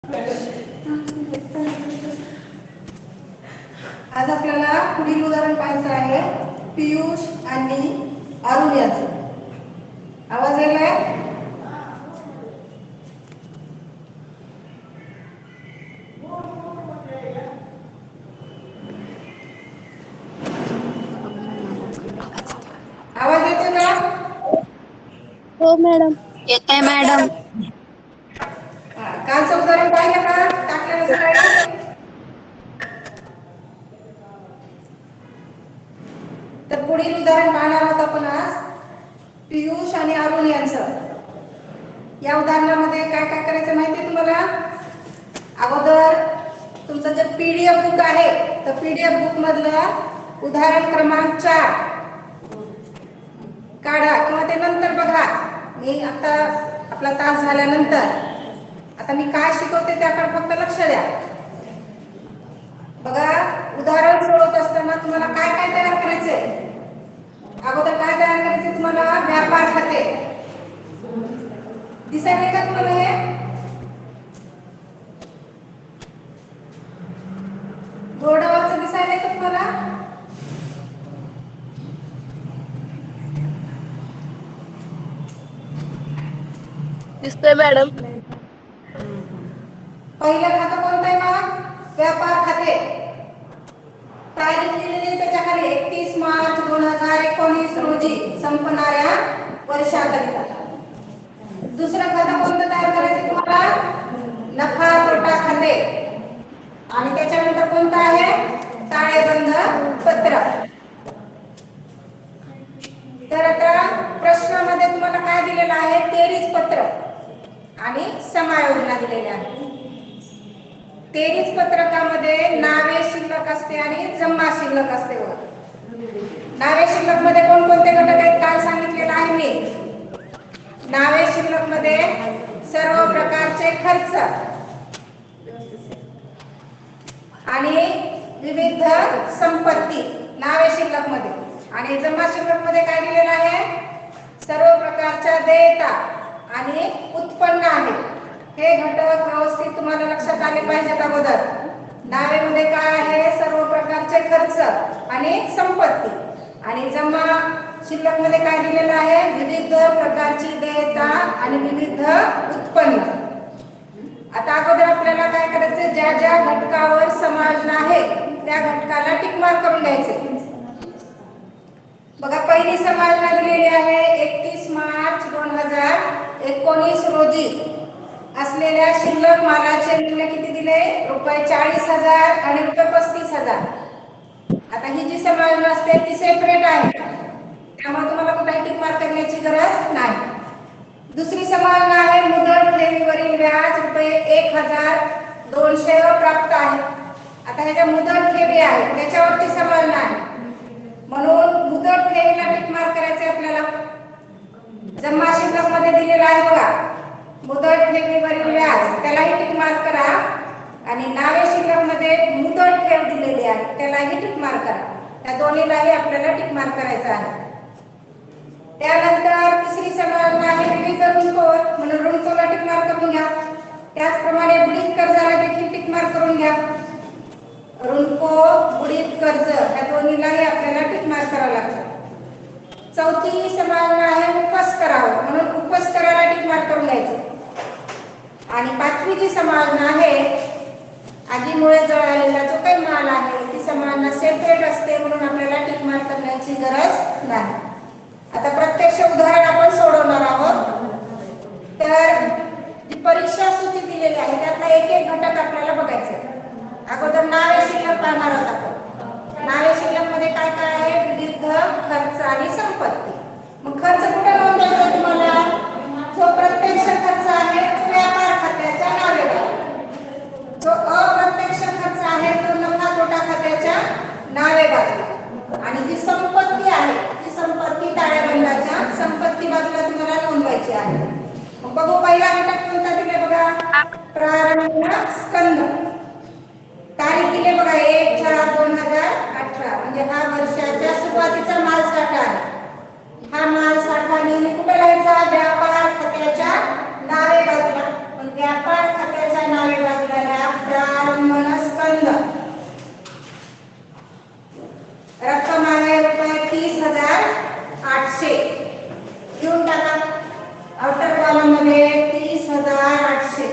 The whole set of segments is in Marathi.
आज आपल्याला पुढील उदाहरण पाहायचं आहे पियुष आणि अरुण याचं. आवाज येलाय? आवाज येतो का? हो मॅडम. येतंय मॅडम. कालचं उदाहरण पाहिलं का? टाकलेलं सगळं. तर पुढील उदाहरण पाहणार आहोत आपण आज पियुष आणि अरुण यांचं. या उदाहरणामध्ये काय काय करायचं माहिती तुम्हाला? अगोदर तुमचं जे पीडीएफ बुक आहे तर पीडीएफ बुक मधलं उदाहरण क्रमांक 4 काढा किंवा ते नंतर बघा. मी आता आपला तास झाल्यानंतर आता मी काय शिकवते त्याकडे फक्त लक्ष द्या. बघा, उदाहरण सोडवत असताना तुम्हाला काय काय तयार करायचंय? अगोदर काय तयार करायचंय तुम्हाला? व्यापार खाते. दिसायले का तुम्हाला हे? बोर्डावरचं दिसायले का तुम्हाला? दिसतंय मॅडम. पहिलं खातं कोणतं आहे मग? व्यापार खाते. तारीख दिलेली आहे त्याच्या खाली 31 मार्च 2019 रोजी संपणाऱ्या वर्षाकरिता. दुसरं खातं कोणतं तयार करायचं तुम्हाला? नफा तोटा खाते. आणि त्याच्यानंतर कोणतं आहे? ताळेबंद पत्र. तर आता प्रश्नामध्ये तुम्हाला काय दिलेलं आहे? तेरीच पत्र आणि समायोजना दिलेल्या आहे. तेरीच पत्रकामध्ये नावे शिल्लक असते आणि जमा शिल्लक असते. नावे शिल्लक मध्ये कोणकोणते घटक आहेत काल सांगितलेलं आहे मी. नावे शिल्लक मध्ये सर्व प्रकारचे खर्च आणि विविध संपत्ती नावे शिल्लक मध्ये. आणि जमा शिल्लक मध्ये काय दिलेलं आहे? सर्व प्रकारच्या देयता आणि उत्पन्न आहे. हे घटक व्यवस्थित तुम्हाला लक्षात आले पाहिजेत. अगोदर नावेमध्ये काय आहे? सर्व प्रकारचे खर्च आणि संपत्ती. आणि जमा शिल्लक मध्ये काय दिलेलं आहे? विविध प्रकारची देयता आणि विविध उत्पन्न. आता अगोदर आपल्याला काय करायचं? ज्या ज्या घटकावर समायोजन आहे त्या घटकाला टिक मार्क करून घ्यायचे. बघा, पहिली समायोजना दिलेली आहे 31 मार्च 2019 रोजी असलेल्या शिल्लक मालाचे मूल्य किती दिले? ₹40,000 आणि ₹35,000. आता ही जी समायोजना असते ती सेपरेट आहे, त्यामुळे तुम्हाला कुठे टिक मार्क करण्याची गरज नाही. दुसरी समायोजना आहे मुदत ठेवीवरील व्याज ₹1,200 प्राप्त आहे. आता ह्याच्या मुदत ठेवी आहे त्याच्यावरती समायोजना आहे, म्हणून मुदत ठेवीला टिक मार्क करायचे आपल्याला. जमा शिल्लक मध्ये दिलेला आहे बघा मुदत ठेवीवरील व्याज, त्यालाही टिक मार्क करा. आणि नावे शिल्लक मध्ये मुदत ठेव दिलेली आहे त्यालाही टिक मार्क करा. त्या दोन्हीलाही आपल्याला टिक मार्क करायचा आहे. त्यानंतर तिसरी समायोजना आहे विविध ऋणकोर, म्हणून ऋणकोला टिक मार्क करून घ्या. त्याचप्रमाणे बुडीत कर्जाला देखील टिक मार्क करून घ्या. ऋणको बुडीत कर्ज या दोन्हीलाही आपल्याला टिक मार्क करावं लागतं. चौथी समायोजना आहे उपस करावं, म्हणून उपस करायला टिक मार्क करून घ्यायचं. आणि पाचवी जी समायोजना आहे आगीमुळे जळालेला जो काही माल आहे ती समायोजना सेपरेट असते, म्हणून आपल्याला टिक मार्क करण्याची गरज नाही. आता प्रत्यक्ष उदाहरण आपण सोडवणार आहोत. तर जी परीक्षा सूची दिलेली आहे त्यातला एक एक घटक आपल्याला बघायचा आहे. अगोदर नावे शिल्लक पाहणार आहोत आपण. नावे शिल्लक मध्ये काय काय आहे? विविध खर्च आणि संपत्ती. मग खर्च कुठे नोंदवायचा तुम्हाला? जो प्रत्यक्ष खर्च आहे तो व्यापार खात्याच्या नावेवर, जो अप्रत्यक्ष खर्च आहे तो नफा तोटा खात्याच्या नावे बाजूला, आणि जी संपत्ती आहे ती संपत्ती ताळेबंदाच्या संपत्ती बाजूला तुम्हाला नोंदवायची आहे. मग बघू पहिला घटक कोणता दिले बघा? प्रारंभ स्कंद. तारीख दिली बघा 1/4/2018, म्हणजे हा वर्षाच्या सुरुवातीचा माल साठा आहे. हा माल साठा नेहमी कुठे राहायचा? व्यापार खात्याच्या नावे बाजूला. व्यापार खात्याच्या नावे बाजूला प्रारंभन स्कंद रक्कम आहे रुपये 30,800 घेऊन टाका आउटर कॉलम मध्ये 30,800.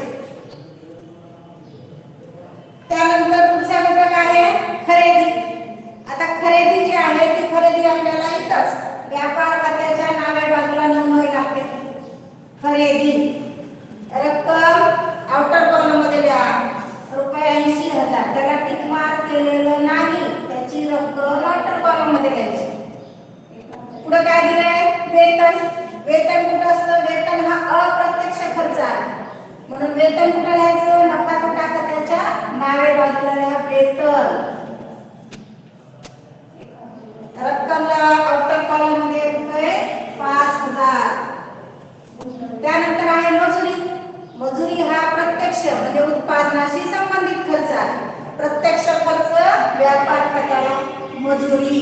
त्यानंतर पुढचा घटक आहे खरेदी. आता खरेदी जी आहे ती खरेदी आपल्याला इथंच व्यापार खात्याच्या नावे बाजूला नोंदवावी लागते. खरेदी रक्कम आउटर कॉलम मध्ये द्या रुपये 80,000. त्याला टिक मार्क केलेलं नाही त्याची रक्कम आउटर कॉलम मध्ये द्यायची. पुढे काय दिलंय वेतन. वेतन कुठं असतं वेतन हा अप्रत्यक्ष खर्च आहे म्हणून वेतन कुठं लिहायचं नफा तोटा खात्याच्या नावे बाजूला लिहा वेतन. रक्कमला आउटर कॉलम मध्ये रुपये 5,000. त्यानंतर आहे मजुरी. मजुरी हा प्रत्यक्ष म्हणजे उत्पादनाशी संबंधित खर्च आहे. प्रत्यक्ष खर्च व्यापार खात्याला मजुरी.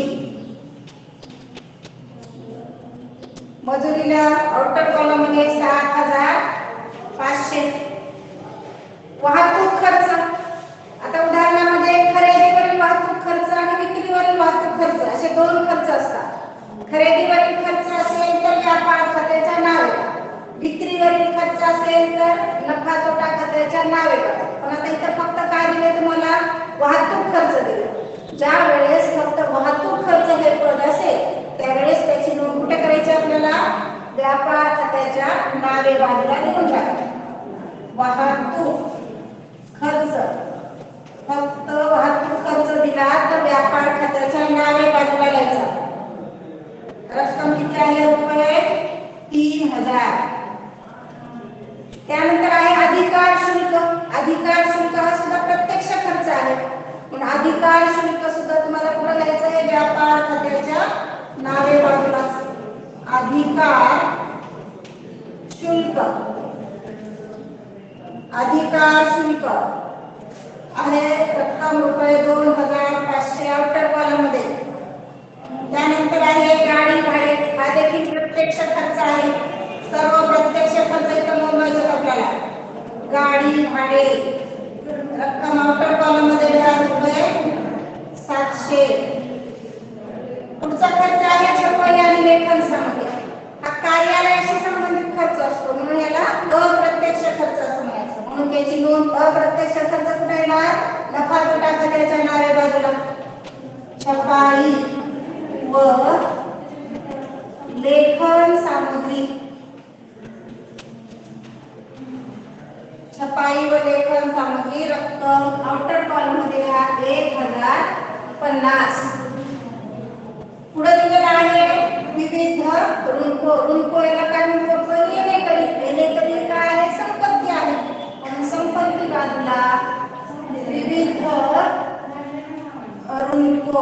मजुरीला आउटर कॉलम मध्ये 7,500. वाहतूक खर्च. आता उदाहरणामध्ये खरेदीवरील वाहतूक खर्च आणि विक्रीवरील वाहतूक खर्च असे दोन खर्च असतात. खरेदीवरील खर्च असेल तर व्यापार खात्याच्या नावे, विक्रीवरील खर्च असेल तर नफा तोटा खात्याच्या नावे. पण आता इथे फक्त काय दिले तुम्हाला वाहतूक खर्च दिले. ज्या वेळेस फक्त वाहतूक खर्च हे पद असेल त्यावेळेस त्याची नोंद कुठे करायची आपल्याला व्यापार खात्याच्या नावे बाजूला लिहून टाकायची. वाहतूक खर्च फक्त वाहतूक खर्च दिला तर व्यापार खात्याच्या नावे बाजूला लिहायचा. रक्कम किती आहे रुपये 3,000. त्यानंतर आहे अधिकार शुल्क. अधिकार शुल्क हा सुद्धा प्रत्यक्ष खर्च आहे पण अधिकार शुल्क सुद्धा तुम्हाला कुठे लिहायचं आहे व्यापार खात्याच्या नावे बाजूला. अधिकार शुल्क. अधिकार शुल्क आहे रक्कम रुपये 2,500 आउटर कॉलम मध्ये. त्यानंतर आहे गाडी भाडे. हा देखील प्रत्यक्ष खर्च आहे. सर्व प्रत्यक्ष खर्च इथं नोंदवायचे आपल्याला. गाडी भाडे रक्कम आउटर कॉलम मध्ये द्या रुपये 700. पुढचा खर्च आहे छपाई आणि लेखन सामग्री. हा कार्यालयाशी संबंधित खर्च असतो म्हणून याला अप्रत्यक्ष खर्च असं म्हणायचं. म्हणून त्याची नोंद अप्रत्यक्ष खर्च कुठे येणार नफा तोटा खात्याच्या नावे बाजूला. छपाई व लेखन सामग्री. छपाई व लेखन सामग्री रक्कम आउटर कॉलम मध्ये 1,050. पुढे दिलेला आहे विविध ऋणको. ऋणको याला काय म्हणतो लेनेकरी काय आहे संपत्ती आहे म्हणून संपत्ती बाजूला विविध ऋणको.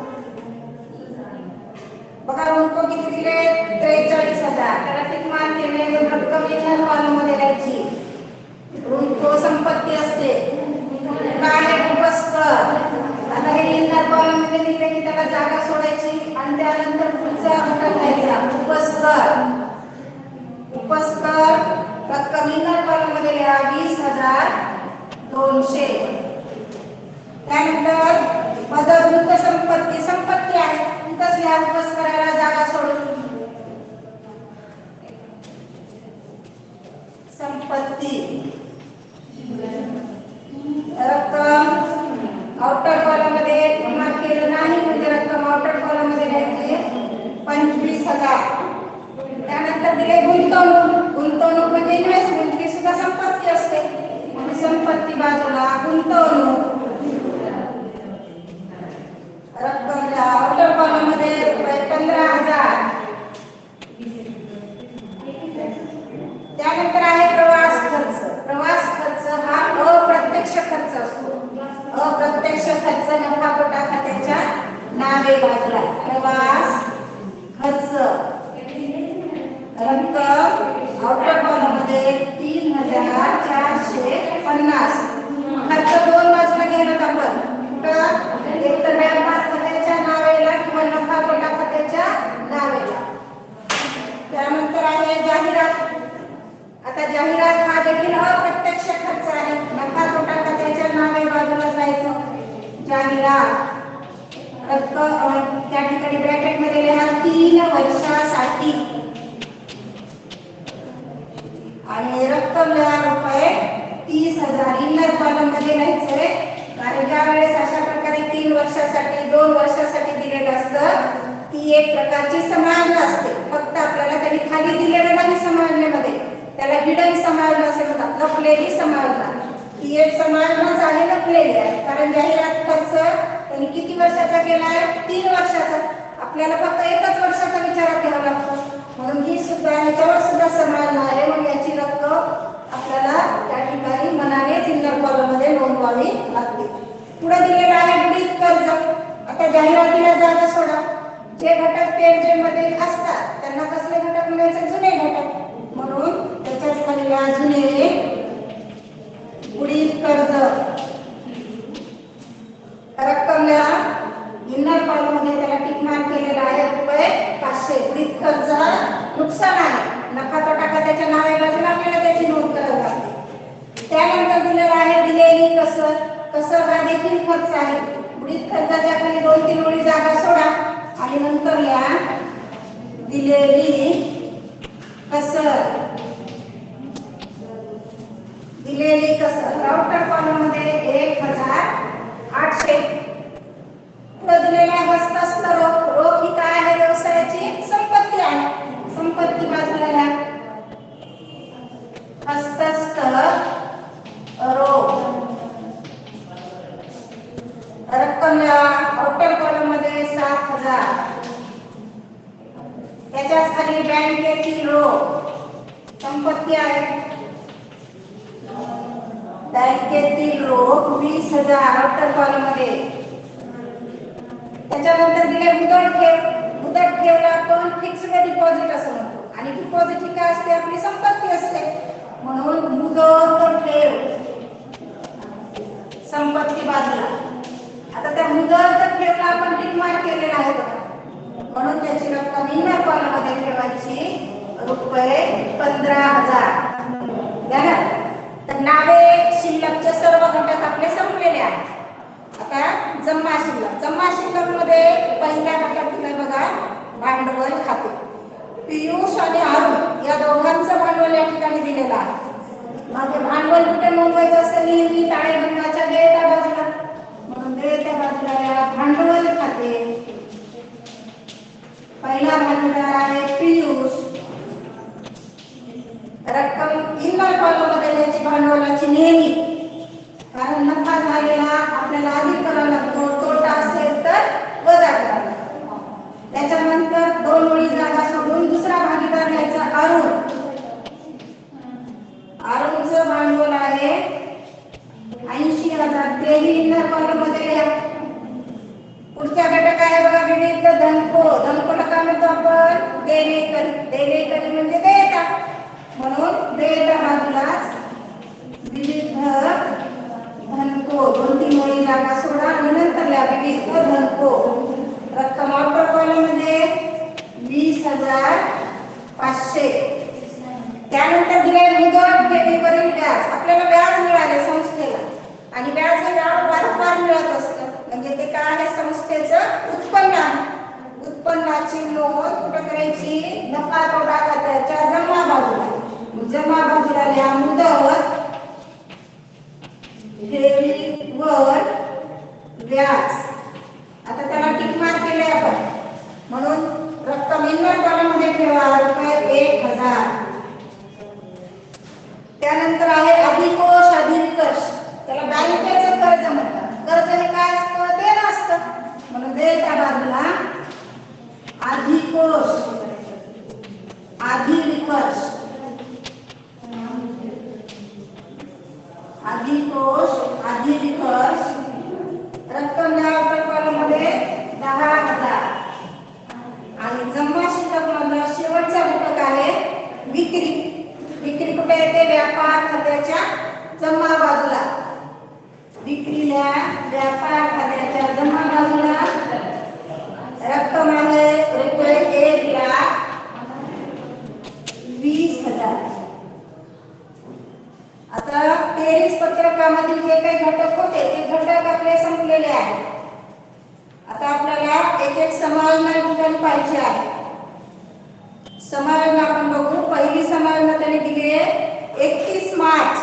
बघा ऋणको किती दिले 43,000. त्याला टिक मार्क केले रक्कम इतर कॉलम मध्ये द्यायची. ऋणको संपत्ती असते. काय उपस्कर. आता हे इतर कॉलम मध्ये लिहिले की त्याला जागा सोडायची आणि त्यानंतर पुढचा घटक घ्यायचा उपस्कर. उपस्कर रक्कम इतर कॉलम मध्ये लिहा 20,200. त्यानंतर पदभूत संपत्ती. संपत्ती आहे इथंच लिहा उपस्कराला जागा सोडून. संपत्ती रक्कम आउटर कॉलम मध्ये मार्क केलं नाही म्हणजे रक्कम आउटर कॉलम मध्ये घ्यायची 25,000. त्यानंतर दिले गुंतवणूक. गुंतवणूक म्हणजे इन्व्हेस्टमेंट ही सुद्धा संपत्ती असते म्हणून संपत्ती बाजूला गुंतवणूक. रक्कम आउटर कॉलम मध्ये रुपये 15,000. त्यानंतर आहे प्रवास खर्च. प्रवास खर्च हा अप्रत्यक्ष खर्च असतो. अप्रत्यक्ष खर्च नफा तोटा खात्याच्या नावे बाजूला. प्रवास खर्च रक्कम आउटर कॉलम मध्ये 3,450. खर्च दोन बाजूला घेणार आपण. एक तर व्यापार खात्याच्या नावेला किंवा नफा तोटा खात्याच्या नावेला. त्यानंतर आहे जाहिरात. आता आता जाहिरात हा देखील अप्रत्यक्ष खर्च आहे. नफा तोटा खात्याच्या नावे बाजूला जायचं. जाहिरात रक्कम त्या ठिकाणी ब्रॅकेट मध्ये लिहा 3 वर्षासाठी आणि रक्कम लिहा रुपये 30,000. इनर कॉलम मध्ये लिहायचंय कारण ज्या वेळेस अशा प्रकारे 3 वर्षासाठी 2 वर्षासाठी दिलेलं असतं ती एक प्रकारची समायोजन असते. फक्त आपल्याला त्यांनी खाली दिलेलं नाही समायोजनेमध्ये, त्याला हिडन समायोजन असे म्हणतात, लपलेली समायोजन. ती एक समायोजनच आहे, लपलेली आहे. कारण जाहिरात खर्च त्यांनी किती वर्षाचा केलाय? 3 वर्षाचा. आपल्याला फक्त 1च वर्षाचा विचारात घ्यावा लागतो, म्हणून ही सुद्धा याच्यावर सुद्धा समायोजन आहे. मग याची रक्कम आपल्याला त्या ठिकाणी मनाने इनर कॉलम मध्ये नोंदवावी लागते. पुढे दिलेलं आहे बुडीत कर्ज. आता जाहिरातीला जागा सोडा. जे घटक पेज मध्ये असतात त्यांना कसले घटक म्हणायचे? जुने घटक. म्हणून त्याच्याच खाली जुने बुडीत कर्ज रक्कम लिहा. इनर कॉलम मध्ये त्याला टिक मार्क केलेला आहे रुपये 500. बुडीत कर्ज नुकसान आहे, नफा तोटा खात्याच्या नावे बाजूला आपल्याला त्याची नोंद करावी लागते. त्यानंतर दिलेला आहे दिलेली कसर. कसर हा देखील खर्च आहे. बुडीत खर्चाच्या खाली 2-3 ओळी जागा सोडा आणि नंतर लिहा दिलेली कसर. दिलेली कसर राउटर कॉलम मध्ये 1,800. पुढे दिलेला आहे हस्तस्थ रोख. रोख ही काय आहे? व्यवसायाची संपत्ती आहे. संपत्ती बाजूला लिहा हस्तस्थ रोख. रक्कम राउटर कॉलम मध्ये 7,000. त्याच्याच खाली बँकेतील रोख संपत्ती आहे. बँकेतील रोख 20,000 राउटर कॉलम मध्ये. त्याच्यानंतर दिले मुदत ठेव. मुदत ठेवला आपण फिक्स्ड डिपॉझिट असं म्हणतो आणि डिपॉझिट ही काय असते? आपली संपत्ती असते. म्हणून मुदत ठेव संपत्ती बाजूला. आता त्या मुदत ठेवला आपण टिक मार्क केलेला आहे बघा, म्हणून त्याची रक्कम इनर कॉलम मध्ये ठेवायची रुपये 15,000. तर नावे शिल्लकचे सर्व घटक आपले संपलेले आहेत. आता जमा शिल्लक. जमा शिल्लक मध्ये पहिल्या घटक दिलाय बघा भांडवल खाते. पियुष आणि अरुण या दोघांचं भांडवल या ठिकाणी दिलेलं आहे. माझे भांडवल कुठे नोंदवायचं असतं? नेहमी ताळेबंदाच्या देयता बाजूला. म्हणून देयता बाजूला या भांडवल खाते. पहिला भागीदार आहे पियुष. रक्कम इनर कॉलम मध्ये द्यायची भांडवलाची नेहमी, कारण नफा झालेला आपल्याला अधिक करावा लागतो, तोटा असेल तर वजा करावा लागतो. त्याच्यानंतर 2 ओळी जागा सोडून दुसरा भागीदार घ्यायचा अरुण. अरुणचं भांडवल आहे 80,000. तेही इनर कॉलम मध्ये लिहा. पुढचा घटक आहे बघा विविध धनको. धनकोला काय म्हणतो आपण? देणेकरी. देणेकरी म्हणजे देयता, म्हणून देयता बाजूलाच विविध धनको. 2-3 ओळी जागा सोडा आणि नंतर लिहा विविध धनको. रक्कम आउटर कॉलम मध्ये 20,500. त्यानंतर दिले मुदत ठेवीवरील व्याज. आपल्याला व्याज मिळाले संस्थेला आणि व्याज हे वारंवार मिळत असतं, म्हणजे ते काय आहे? संस्थेचं उत्पन्न आहे. उत्पन्नाची नोंद कुठे करायची? नफा तोटा खात्याच्या जमा बाजूला. जमा बाजूला लिहा मुदत ठेवीवर व्याज. आता त्याला टिक मार्क केले आपण, म्हणून रक्कम इनर कॉलम मध्ये ठेवा रुपये 1,000. त्यानंतर आहे अधिकोष अधिकर्ष. त्याला बँकेचं कर्ज म्हणतात. कर्ज हे काय असतं? देणं असतं, म्हणून देयता बाजूला अधिकोष अधिकर्ष. अधिकोष अधिकर्ष. रक्कम राउटर कॉलम मध्ये 10,000. आणि जमा शिल्लक मधला शेवटचा घटक आहे विक्री. विक्री कुठे येते? व्यापार खात्याच्या जमा बाजूला. विक्रीला व्यापार खात्याच्या जमा बाजूला रक्कम आहे रुपये 1,20,000. ऋणकोलामधील जे काही घटक होते ते घटक आपले संपलेले आहेत. आता आपल्याला एक एक समायोजन पाहिजे आहे. समायोजन आपण बघू. पहिली समायोजन त्यांनी दिली आहे 31 मार्च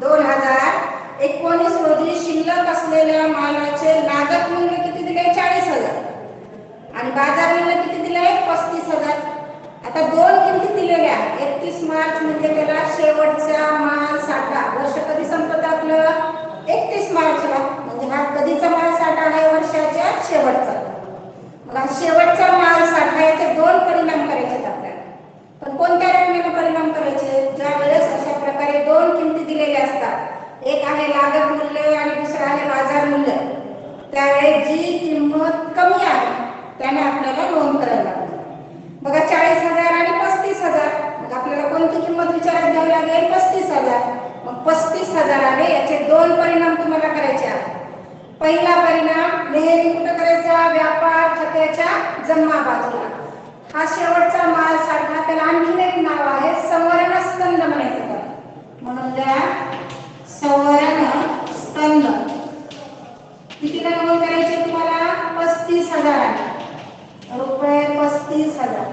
2019 रोजी शिल्लक असलेल्या मालाचे लागत मूल्य किती दिले? 40,000 आणि बाजार मूल्य किती दिले? 35,000. आता दोन किमती दिलेल्या आहेत. 31 मार्च म्हणजे त्याला शेवटचा माल साठा. वर्ष कधी संपत आपलं? 31 मार्चला. म्हणजे हा कधीचा माल साठा आहे? वर्षाच्या शेवटचा. मग शेवटचा माल साठा याचे दोन परिणाम करायचे आपल्याला. पण कोणत्या रकमेने परिणाम करायचे? ज्या वेळेस अशा प्रकारे दोन किमती दिलेल्या असतात, एक आहे लागत मूल्य आणि दुसरा आहे बाजार मूल्य, त्यावेळेस जी किंमत कमी आहे त्याने आपल्याला नोंद करायला लागते. बघा 40,000 आणि 35,000. मग आपल्याला कोणती किंमत विचारात घ्यावी लागेल? 35,000. मग 35,000 आले. याचे दोन परिणाम तुम्हाला करायचे आहेत. पहिला परिणाम नेहमी कुठं करायचा? व्यापार खात्याच्या जमा बाजूला. हा शेवटचा माल साठा, त्याला आणखीन एक नाव आहे संवरण स्कंद म्हणायचं. म्हणून त्या संवरण स्कंद कितीला नोंद करायची तुम्हाला? 35,000 रुपये. 35,000.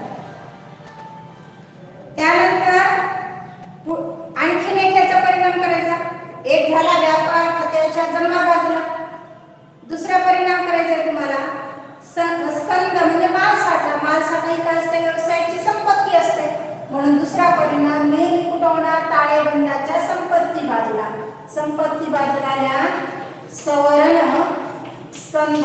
त्यानंतर आणखीन एक याचा परिणाम करायचा. एक झाला व्यापार खात्याच्या जमा बाजूला. दुसरा परिणाम करायचा तुम्हाला स्कंद म्हणजे माल साठा. माल साठा ही काय असते? व्यवसायाची संपत्ती असते. म्हणून दुसरा परिणाम नेहमी कुठं होणार? ताळेबंदाच्या संपत्ती बाजूला. संपत्ती बाजूला या संवरण स्कंद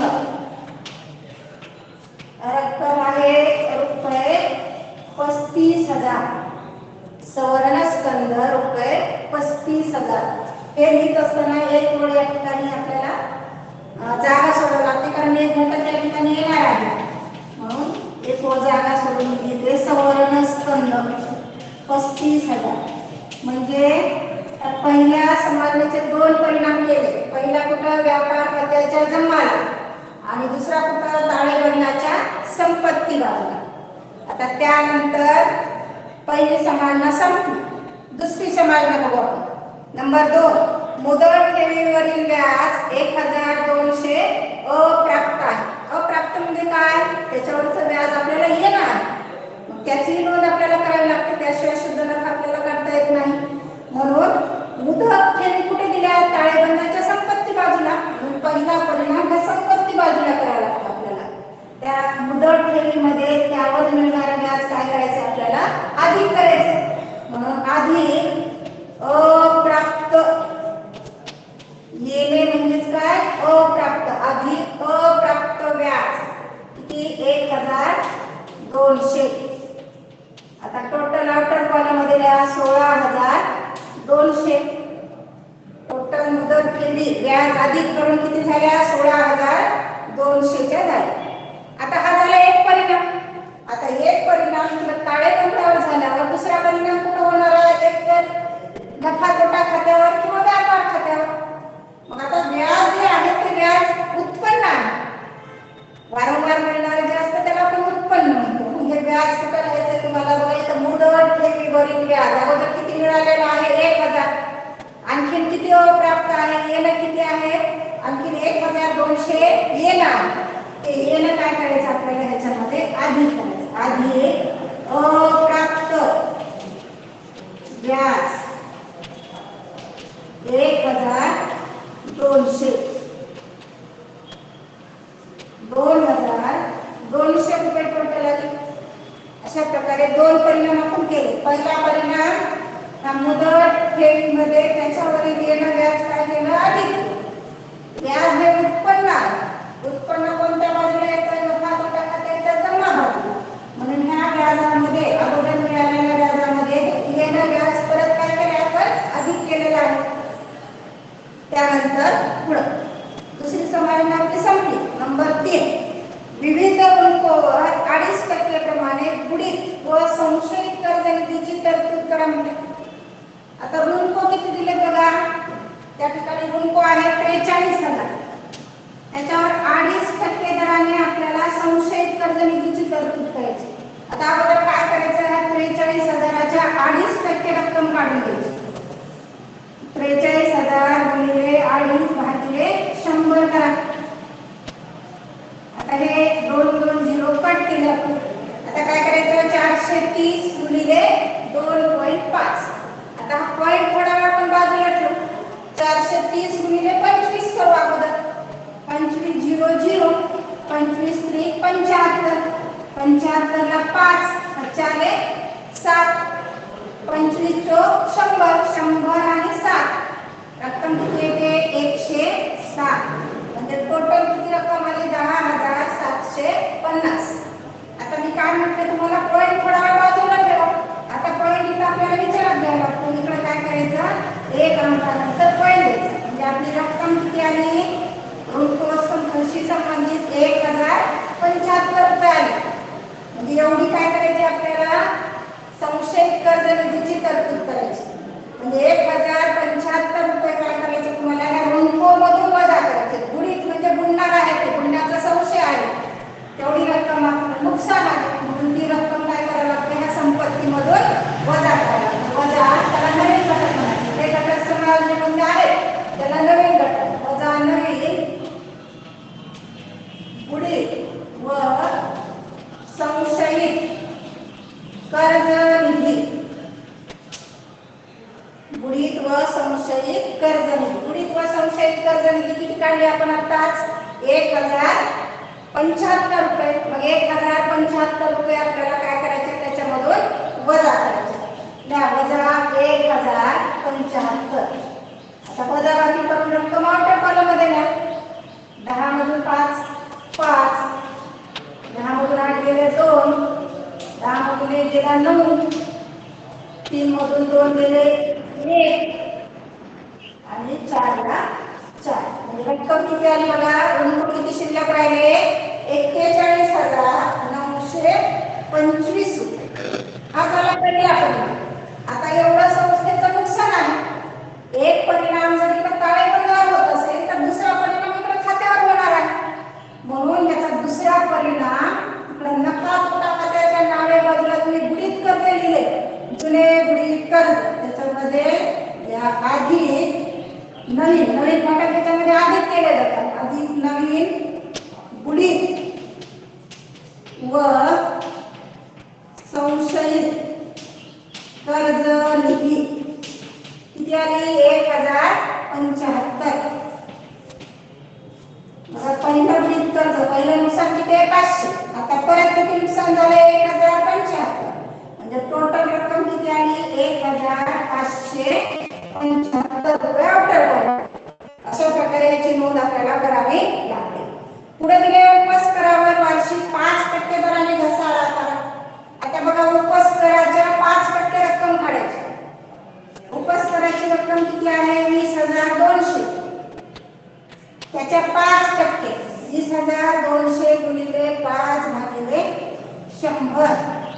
रक्कम आहे रुपये 35,000. संवरण स्कंद रुपये 35,000. हे लिहित असताना एक वेळ या ठिकाणी आपल्याला जागा सोडावी लागते, कारण एक घटक त्या ठिकाणी येणार आहे. म्हणून एक जागा सोडून घेते. संवरण स्कंद 35,000 म्हणजे पहिल्या समायोजनाचे दोन परिणाम केले. पहिला कुठं? व्यापार खात्याच्या जमाला आणि दुसरा कुठं? ताळेबंदाच्या संपत्ती बाजूला. आता त्यानंतर पहिली समायोजन संपली. दुसरी समायोजन बघू आपण. नंबर 2 मुदत ठेवीवरील व्याज 1,200 अप्राप्त आहे. अप्राप्त म्हणजे काय? त्याच्यावरचं व्याज आपल्याला येणार, मग त्याची नोंद आपल्याला करावी लागते. त्याशिवाय शुद्ध नफा आपल्याला काढता येत नाही. म्हणून मुदत ठेवी कुठे दिल्या? ताळेबंदाच्या संपत्ती बाजूला. म्हणून पहिला परिणाम हा संपत्ती बाजूला करावा लागतो आपल्याला. त्या मुदत ठेवीमध्ये त्यावर मिळणारा व्याज काय करायचं? आपल्याला अधिक करायचं. म्हणून अधिक अप्राप्त येणे म्हणजेच काय? अप्राप्त. अधिक अप्राप्त व्याज किती? 1,200. आता टोटल आउटर कॉलममध्ये लिहा 16,200. टोटल मुदत ठेवी व्याज अधिक करून किती झाल्या? 16,200 च्या झाल्या. आता हा झाला एक परिणाम. आता एक परिणाम ताळेबंदावर झाल्यावर दुसरा परिणाम कुठे होणार आहे? एक तर नफा तोटा खात्यावर किंवा व्यापार खात्यावर. मग आता व्याज जे आहे ते व्याज उत्पन्न आहे. वारंवार मिळणारे जे असतं त्याला आपण उत्पन्न म्हणतो. म्हणजे व्याज कुठं राहायचं तुम्हाला बघायचं? मुदत ठेवीवरील व्याज अगोदर किती मिळालेलं आहे? 1,000. आणखीन किती अप्राप्त आहे? येणं किती आहे? आणखीन 1,200 येणार. ते येणं काय करायचं आपल्याला? ह्याच्यामध्ये अधिक करायचं. अधिक अप्राप्त व्याज 1,200. 2,200 रुपये टोटल आले. अशा प्रकारे दोन परिणाम आपण केले. पहिला परिणाम हा मुदत ठेवीमध्ये त्याच्यावरील येणं व्याज काय केलं? अधिक. व्याज हे उत्पन्न आहे. उत्पन्न कोणत्या बाजूला येतं? नफा तोटा खात्याच्या जमा बाजूला. म्हणून ह्या व्याजामध्ये अगोदर मिळालेल्या व्याजामध्ये येणं व्याज परत काय केलं? आपण अधिक केलेलं आहे. त्यानंतर पुढं दुसरी समायोजन आपली संपली. नंबर 3 विविध ऋणकोवर 2.5% प्रमाणे बुडीत व संशयित कर्ज निधीची तरतूद करा म्हणते. आता ऋणको किती दिले बघा? त्या ठिकाणी ऋणको आहे 43,000. त्याच्यावर 2.5% दराने आपल्याला संशयित कर्ज निधीची तरतूद करायची. आता अगोदर काय करायचं? 43,000च्या 2.5% रक्कम काढून घ्यायची. 43,000 गुणिले 2.5 भागिले 100 करा. आता हे 2 कट केलं. आता काय करायचं 430 गुणिले 2.5. आता हा पॉईंट थोडा वेळ आपण बाजूला ठेवू. 430 गुणिले 25 करू अगोदर. 25 0 0 25 3 75 75 ला 5 4 7 25 चौक 100 100 आणि 7 रक्कम किती येते 107. म्हणजे टोटल किती रक्कम आली 10,750. आता मी काय म्हटलं तुम्हाला पॉईंट थोडा वेळ बाजूला ठेवा. आता पॉईंट इथं आपल्याला विचारात घ्यावा लागतो. इकडे काय करायचं एक अंकानंतर पॉईंट द्यायचा. म्हणजे आपली रक्कम किती आली ऋणकोशी संबंधित 1,075 रुपये आली. म्हणजे एवढी काय करायची आपल्याला संशयित कर्ज निधीची तरतूद करायची. म्हणजे 1,075 रुपये काय करायचे तुम्हाला या ऋणको मधून वजा करायचे. बुडीत म्हणजे बुडणार आहे ते बुडण्याचा संशय आहे तेवढी रक्कम आपलं नुकसान आहे म्हणून ती रक्कम काय करायला लागते ह्या संपत्तीमधून वजा करायला लागते. वजा त्याला नवीन घटक म्हणायचे. ते घटक समायोजनामध्ये आहेत त्याला नवीन घटक वजा नवीन बुडीत व संशयित कर्ज निधी. बुडीत व संशयित कर्ज निधी. बुडीत व संशयित कर्ज निधी किती काढली आपण आताच 1,075 रुपये. मग 1,075 रुपये आपल्याला काय करायचे त्याच्यामधून वजा करायचे. वजा 1,075. आता वजाबाकी करून रक्कम आउटर कॉलम मध्ये घ्या. 10 मधून 5 5 10 मधून 8 गेले 2 10 मधून 1 गेला 9 3 मधून 2 गेले 1 आणि 4 ला 4. म्हणजे रक्कम किती आली बघा ऋण किती शिल्लक राहिले 41,925 रुपये. हा झाला पहिला परिणाम. आता एवढं संस्थेचं नुकसान आहे. एक परिणाम जर इकडे ताळेबंदावर होत असेल तर दुसरा परिणाम इकडे खात्यावर होणार आहे. म्हणून याचा दुसरा परिणाम इकडे नफा तोटा खात्याच्या डाव्या बाजूला तुम्ही बुडीत कर्ज लिहिले. जुने बुडीत कर्ज त्याच्यामध्ये या आधी नवीन नवीन घटक त्याच्यामध्ये अधिक केले जातात. अधिक नवीन बुडीत व संशयित कर्ज निधी किती आली 1,075. पहिलं बुडीत कर्ज पहिलं नुकसान किती आहे 500. आता परत किती नुकसान झाले 1,075. म्हणजे टोटल रक्कम किती आली 1,575 रुपये आउटर कॉलम. अशा प्रकारे याची नोंद आपल्याला करावी लागते. पुढे दिले उपस करावर वार्षिक 5% दराने घसारा करा. आता बघा उपस कराच्या 5% रक्कम काढायची. उपस कराची रक्कम किती आहे 20,200. त्याच्या 5% 20,200 गुणिले 5 भागिले 100.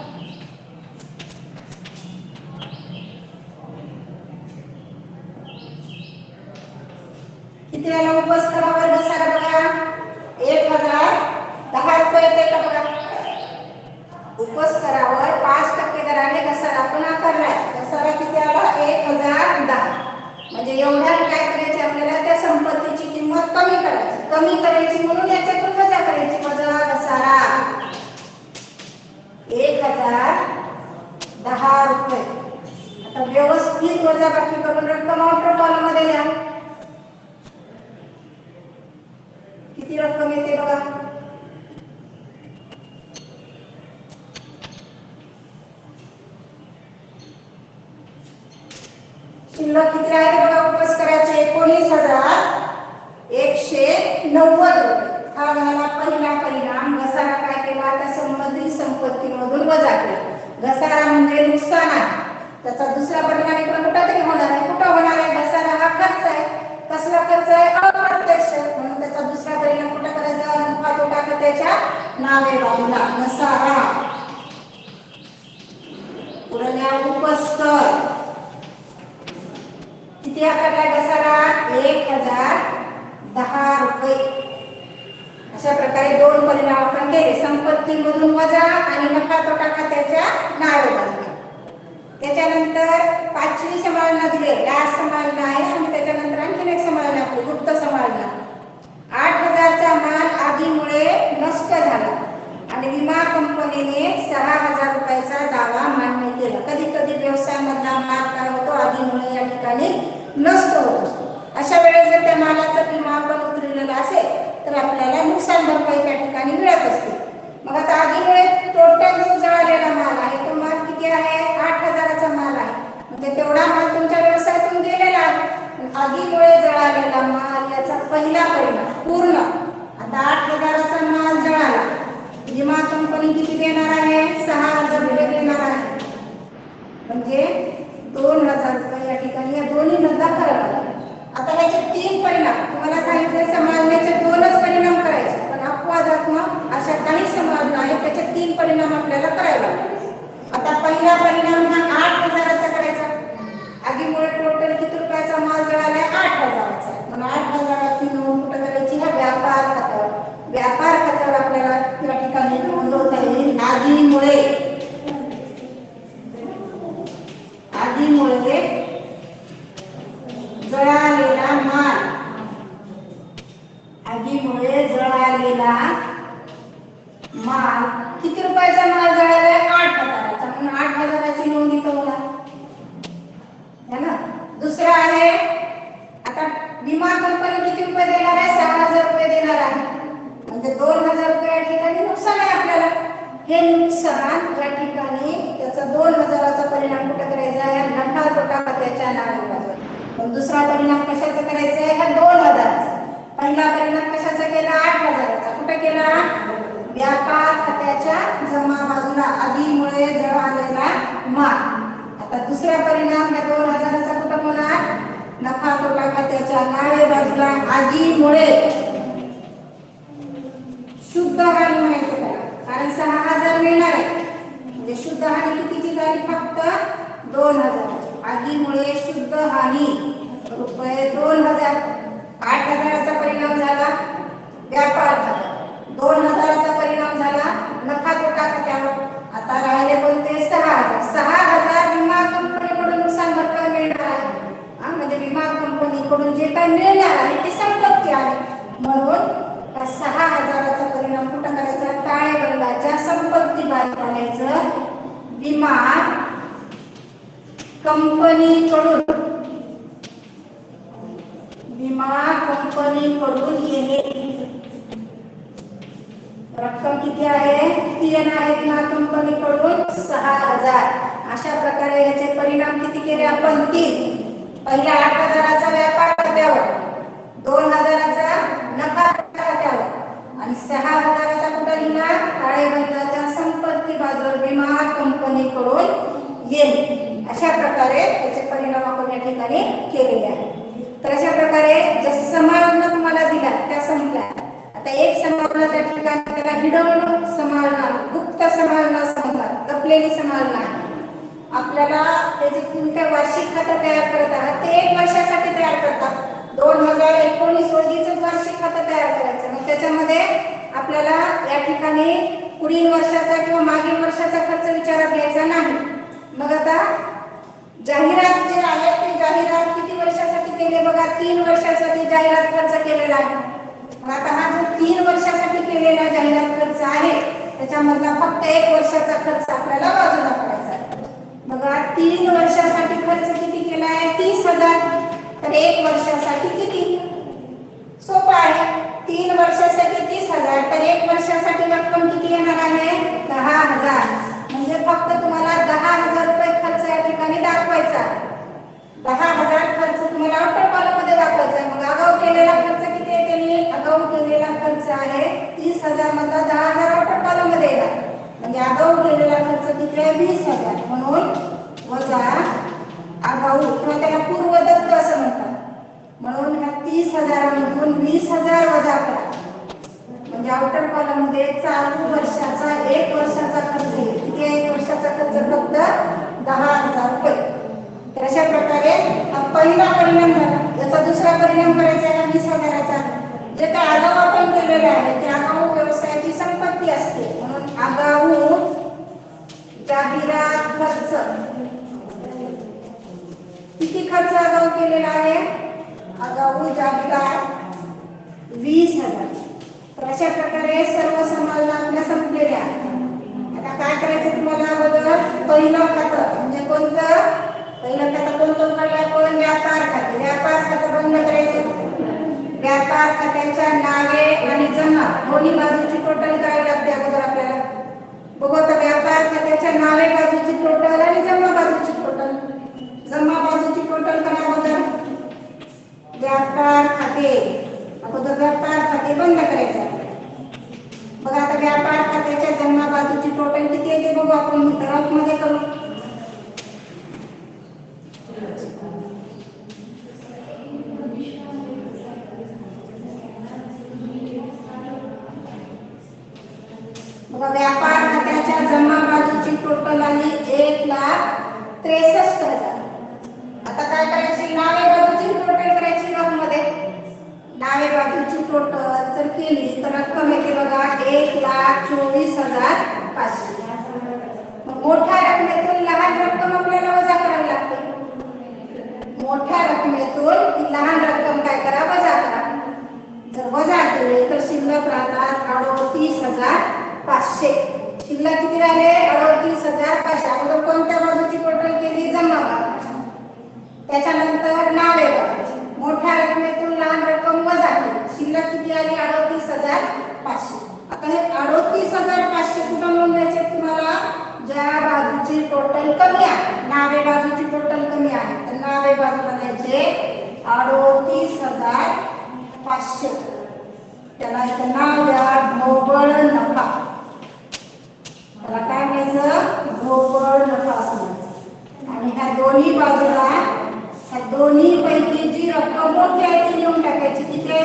किती आला उपस करावर घसारा बघा 1,010 रुपये येते का बघा. उपस करावर 5% दराने घसारा आपण आकारलाय. घसारा किती आला 1,010. म्हणजे एवढ्यात काय करायचे आपल्याला त्या संपत्तीची किंमत कमी करायची. कमी करायची म्हणून याच्यातून वजा करायची. वजा घसारा 1,010 रुपये. आता व्यवस्थित वजाबाकी करून रक्कम आउटर कॉलम मध्ये द्या. किती रक्कम येते बघा शिल्लक किती आहे बघा उपस करायचे 19,190 रुपये. हा झाला पहिला परिणाम. घसारा काय केला त्या संबंधित संपत्तीमधून वजा केला. घसारा म्हणजे नुकसान आहे. त्याचा दुसरा परिणाम इकडे कुठं तरी होणार आहे. कुठं होणार आहे घसारा हा खर्च आहे. कसला खर्च आहे अप्रत्यक्ष. म्हणून त्याचा दुसरा परिणाम कुठं करायचा नफा तोटा खात्याच्या नावे बाजूला घसारा. पुढे उपस कर किती आकारला घसारा 1,010 रुपये. अशा प्रकारे दोन परिणाम आपण केले. संपत्तीमधून वजा आणि नफा तोटा खात्याच्या नावे बाजूला. त्याच्यानंतर पाचवी समायोजन दिले, लास्ट समायोजन आहे आणि त्याच्यानंतर आणखी एक समायोजन आपले गुप्त समायोजन. 8,000चा माल आगीमुळे नष्ट झाला आणि विमा कंपनीने 6,000 रुपयाचा दावा मान्य केला. कधी कधी व्यवसायामधला माल काय होतो, आगीमुळे या ठिकाणी नष्ट होतो. अशा वेळेस जर त्या मालाचा विमा आपण उतरलेला असेल तर आपल्याला नुकसान भरपाई त्या ठिकाणी मिळत असते. मग आता आगीमुळे टोटल जो जळालेला माल आहे तो माल किती आहे, 8,000चा माल आहे. म्हणजे तेवढा माल तुमच्या व्यवसायातून गेलेला आहे. आगीमुळे जळालेला माल याचा पहिला परिणाम पूर्ण, आता 8,000चा माल जळाला, विमा कंपनी किती देणार आहे, 6,000 रुपये देणार आहे. म्हणजे 2,000 रुपये या ठिकाणी या दोन्ही मधला फरक आहे. आता ह्याचे 3 परिणाम तुम्हाला सांगितले, समाजण्याचे 2च परिणाम करायचे, पण अपवादात्मक अशा काही समाज आहेत त्याचे 3 परिणाम आपल्याला करायला लागतात. आता पहिला परिणाम हा 8,000चा करायचा. आगीमुळे टोटल किती रुपयाचा माल जळालाय, 8,000चा. पण 8,000ची नोंद कुठे करायची, ह्या व्यापार खात्यावर. व्यापार खात्यावर आपल्याला या ठिकाणी नोंदवता येईल. आगीमुळे जळालेला माल, आगीमुळे जळालेला माल किती रुपयाचा माल जळालाय, 8,000चा. म्हणून 8,000ची नोंद इथं होणार है ना. दुसरा आहे, आता विमा कंपनी किती रुपये देणार आहे, 6,000 रुपये देणार आहे. म्हणजे 2,000 रुपये या ठिकाणी नुकसान आहे आपल्याला. हे नुकसान या ठिकाणी त्याचा 2,000चा परिणाम कुठे करायचा आहे, नफा तोटा खात्याच्या नावावर. पण दुसरा परिणाम कशाचा करायचा आहे, हा 2,000चा. पहिला परिणाम कशाचा केला, 8,000चा. कुठे केला, व्यापार खात्याच्या जमा बाजूला, आगीमुळे जळालेला माल. आता दुसरा परिणाम या 2,000चा कुठे होणार, नफा तोटा खात्याच्या नावे बाजूला, आगीमुळे शुद्ध हानी म्हणायचं त्याला, कारण 6,000 मिळणार आहे. म्हणजे शुद्ध हानी कितीची झाली, फक्त 2,000. आगीमुळे शुद्ध हानी रुपये 2,000. 8,000चा परिणाम झाला व्यापार खात्यावर, 2,000चा परिणाम झाला नफा तोटा खात्यावर. आता राहिले कोणते, 6,000. 6,000 विमा कंपनीकडून नुकसान भरपाई मिळणार आहे. म्हणजे विमा कंपनीकडून जे काही मिळणार आहे ते संपत्ती आहे. म्हणून 6,000चा परिणाम कुठं करायचा, ताळेबंदाच्या संपत्ती बाहेर आणायचं. विमा कंपनीकडून येणे रक्कम किती आहे, 3 आहे. विमा कंपनीकडून 6,000. अशा प्रकारे याचे परिणाम किती केले आपण, 3. पहिला 8,000चा व्यापार खात्यावर, 2,000चा नफा खात्यावर आणि 6,000चा कुठे लिहिला, ताळेबंदाच्या संपत्ती बाजूला विमा कंपनीकडून येईल. अशा प्रकारे याचे परिणाम आपण या ठिकाणी केलेले आहेत. तर अशा प्रकारे जसं समायोजन तुम्हाला दिला त्या संपल्या. आता एक समायोजन त्या ठिकाणी त्याला हिडन समायोजन, गुप्त समायोजन म्हणतात, लपलेली समायोजन. आपल्याला त्याचे कोणत्या वार्षिक खातं तयार करत आहात ते 1 वर्षासाठी तयार करतात. 2019 रोजीच वार्षिक खातं तयार करायचं. मग त्याच्यामध्ये आपल्याला या ठिकाणी पुढील वर्षाचा किंवा मागील वर्षाचा खर्च विचारात घ्यायचा नाही. मग आता जाहिरात जे आहे ते जाहिरात किती वर्षासाठी केले बघा, 3 वर्षासाठी जाहिरात खर्च केलेला आहे. मग आता हा जो 3 वर्षासाठी केलेला जाहिरात खर्च आहे त्याच्यामधला फक्त 1 वर्षाचा खर्च आपल्याला बाजूला करायचा आहे. बघा 3 वर्षासाठी खर्च किती केला आहे, 30,000. तर 1 वर्षासाठी किती, सोपं आहे. 3 वर्षासाठी 30,000 तर 1 वर्षासाठी रक्कम किती येणार आहे, 10,000. म्हणजे फक्त तुम्हाला 10,000 रुपये खर्च या ठिकाणी दाखवायचा. 10,000 खर्च तुम्हाला आउटर कॉलममध्ये दाखवायचा आहे. मग आगाऊ केलेला खर्च किती आहे, त्यांनी आगाऊ केलेला खर्च आहे 30,000 मधला 10,000 आउटर कॉलममध्ये येणार. म्हणजे आगाऊ केलेला खर्च किती आहे, 20,000. म्हणून वजा आगाऊ किंवा त्याला पूर्वदत्त असं म्हणतात. म्हणून ह्या 30,000 मधून 20,000 वजा करा. म्हणजे आउटर कॉलम मध्ये चालू वर्षाचा 1 वर्षाचा खर्च येईल. किती आहे 1 वर्षाचा खर्च, फक्त 10,000 रुपये. तर अशा प्रकारे हा पहिला परिणाम झाला. याचा दुसरा परिणाम करायचा आहे 20,000चा. जे काय आगाऊ आपण केलेले आहे ते आगाऊ व्यवसायाची संपत्ती असते. म्हणून आगाऊ जाहिरात खर्च अशा प्रकारे सर्व समाज आपल्या संपलेल्या आहेत. आता काय करायचं तुम्हाला अगोदर पहिलं खातं म्हणजे कोणतं पहिलं खातं कोणतं उघडलं आपण व्यापार खाते. व्यापार खातं बंद करायचं. व्यापार खात्याच्या नावे आणि जमा दोन्ही बाजूची टोटल करावी लागते अगोदर आपल्याला. बघू आता व्यापार खात्याच्या नावे बाजूची टोटल आणि जमा बाजूची टोटल. जमा बाजूची टोटल करा अगोदर. व्यापार खाते अगोदर व्यापार खाते बंद करायचे. बघा आता व्यापार खात्याच्या जमा बाजूची टोटल किती येते बघू आपण ग्राफ मध्ये करू. बघा व्यापार खात्याच्या जमा बाजूची टोटल आली 1,63,000. आता काय करायची नावे बाजूची टोटल करायची ग्राफ मध्ये. नावे बाजूची टोटल जर केली तर रक्कम येते बघा 1,24,500. मोठ्या रकमेतून लहान रक्कम आपल्याला वजा करावी लागते. मोठ्या रकमेतून लहान रक्कम काय करा वजा करा. जर वजा केले तर शिल्लक राहतात 38,500. शिल्लक किती राहिले 38,500. अगोदर कोणत्या बाजूची टोटल केली जमा बाजूची. त्याच्यानंतर नावे बाजूची. मोठ्या रकमेतून लहान रक्कम वजा केली. शिल्लक किती आली 38,500. आता हे 38,500 कुठं नोंदवायचे तुम्हाला ज्या बाजूची टोटल कमी आहे. नावे बाजूची टोटल कमी आहे तर नावे बाजूला द्यायचे 38,500. त्याला इथं नाव द्या ढोबळ नफा. त्याला काय म्हणायचं ढोबळ नफा असं. आणि ह्या दोन्ही बाजूला ह्या दोन्ही पैकी जी रक्कम मोठी आहे ती लिहून टाकायची. तिथे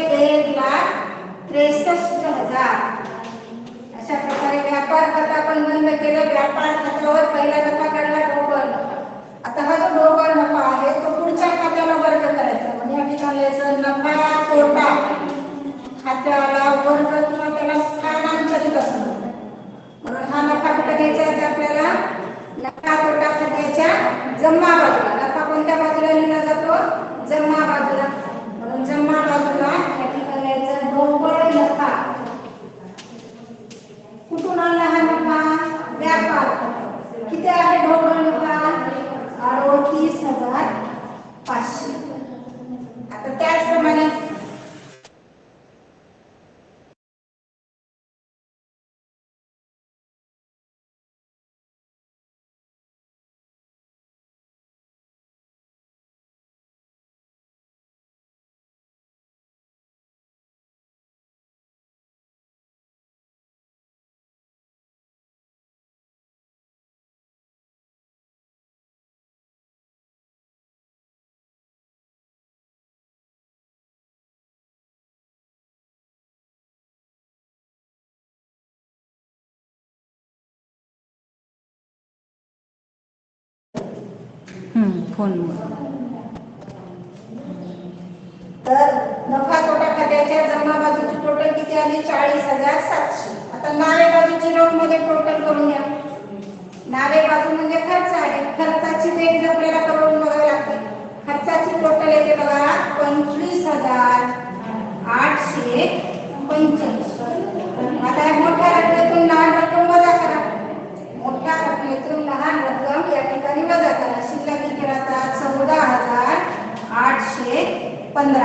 1,63,000. अशा प्रकारे व्यापार खाता आपण बंद केलं. व्यापार खात्यावर पहिला नफा काढला ढोबळ नफा. आता हा जो ढोबळ नफा आहे तो पुढच्या खात्याला वर्ग करायचा. म्हणजे या ठिकाणी नफा तोटा खात्याला वर्ग किंवा त्याला स्थानांतरित असतो. म्हणून हा नफा कुठे घ्यायचा आहे आपल्याला नफा तोटा खात्याच्या जमा बाजूला. नफा कोणत्या बाजूला लिहिला जातो जमा बाजूला. म्हणून जमा बाजूला या ठिकाणी यायचं ढोबळ नफा. कुठून आला हा नफा व्यापार. किती आहे ढोबळ नफा 38,500. आता त्याचप्रमाणे फोन तर नफा तोटा खात्याच्या जमा बाजूची टोटल किती आली 40,700. आता नावे बाजूची रोख मध्ये टोटल करून घ्या. नावे बाजू म्हणजे खर्च आहे. खर्चाची बेरीज आपल्याला करून बघावी लागते. खर्चाची टोटल येते बघा 25,845. आता मोठ्या रकमेतून लहान रक्कम वजा करा. मोठ्या रकमेतून लहान रक्कम या ठिकाणी वजा करा. शिल्लक किती राहतात 14,815.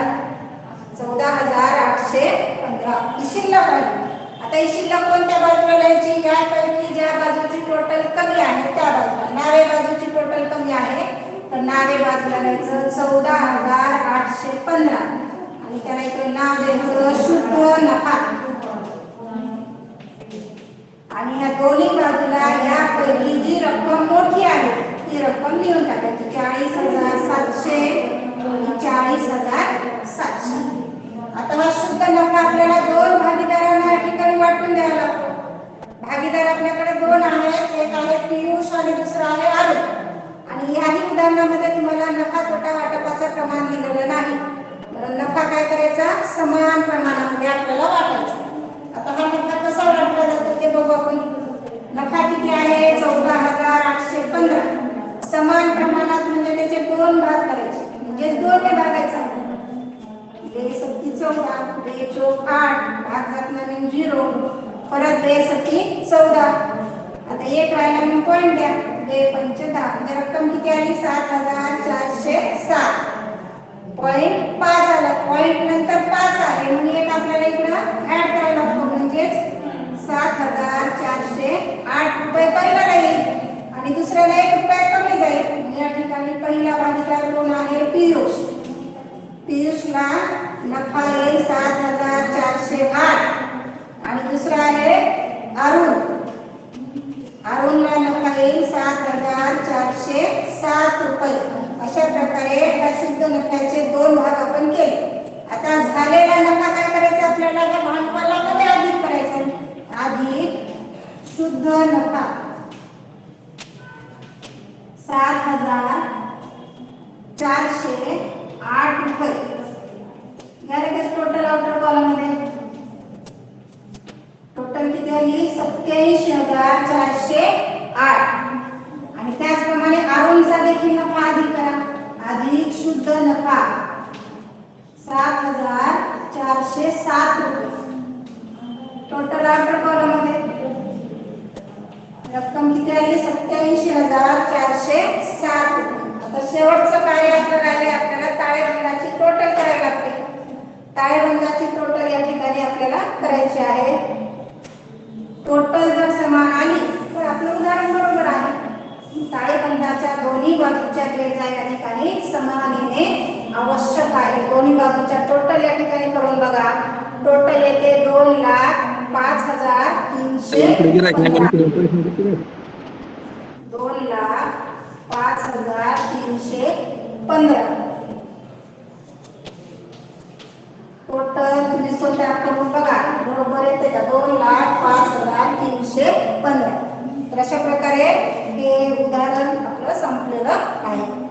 14,815 ही शिल्लक आहे. आता ही शिल्लक कोणत्या बाजूला लिहायची यापैकी ज्या बाजूची टोटल कमी आहे त्या बाजूला. नावे बाजूची टोटल कमी आहे तर नावे बाजूला लिहायचं 14,815. आणि त्याला इकडे नाव द्यायचं शुद्ध नफा. आणि ह्या दोन्ही बाजूला यापैकी जी रक्कम मोठी आहे ती रक्कम लिहून टाकायची 40,700 आणि 40,700. आता हा शुद्ध नफा आपल्याला दोन भागीदारांना या ठिकाणी वाटून द्यावा लागतो. भागीदार आपल्याकडे दोन आहेत. एक आहे पियुष आणि दुसरा आहे आरू. आणि याही उदाहरणामध्ये तुम्हाला नफा तोटा वाटपाचं प्रमाण दिलेलं नाही. म्हणून नफा काय करायचा समान प्रमाणामध्ये आपल्याला वाटायचा. आता हा नफा कसा वाटला जातो ते बघू आपण. नफा किती आहे 14,815. समान प्रमाणात म्हणजे त्याचे दोन भाग करायचे. म्हणजे 2 ने भागायचा. 2 × 7 = 14, 2 × 8 भागात नवीन 0, परत 2 सती 14. आता एक राहिला म्हणून पॉईंट द्या. 2 पंच 10 म्हणजे रक्कम किती आली? 7407. पॉईंट 5 आला. पॉईंट नंतर 5 आले म्हणून एक आपल्याला इकडं ऍड करायला लागतो, म्हणजे 7408 रुपये पहिला राहील आणि दुसऱ्याला 1 रुपया कमी जाईल. या ठिकाणी पहिला भागीदार कोण आहे? पीयूष. पीयूषला नफा येईल 7408 आणि दुसरा आहे अरुण. अरुणला नफा येईल 7407 रुपये. अशा प्रकारे या शुद्ध नफ्याचे 2 भाग आपण केले. आता झालेला नफा काय करायचा आपल्याला? या भागफलामध्ये अधिक करायचा. अधिक शुद्ध नफा 7408 रुपये. या लगेच टोटल आउटर कॉलम मध्ये टोटल किती आली? 87408. आणि त्याचप्रमाणे अरुणचा देखील नफा अधिक करा. अधिक शुद्ध नफा 7407 रुपये. टोटल आउटर कॉलम मध्ये रक्कम किती आली? 87407 रुपये. आता शेवटचं कार्य आपलं राहिले, आपल्याला ताळेबंदाची टोटल करायला लागते. ताळेबंदाची टोटल या ठिकाणी आपल्याला करायची आहे. टोटल जर समान आली तर आपलं उदाहरण बरोबर आहे. ताळेबंदाच्या दोन्ही बाजूच्या बेरजा या ठिकाणी समान येणे आवश्यक आहे. दोन्ही बाजूच्या टोटल या ठिकाणी करून बघा. टोटल येते 2,05,315. 2,05,315. टोटल तुम्ही स्वतः करून बघा बरोबर येते का? 2,05,315. तर अशा प्रकारे हे उदाहरण आपलं संपलेलं आहे.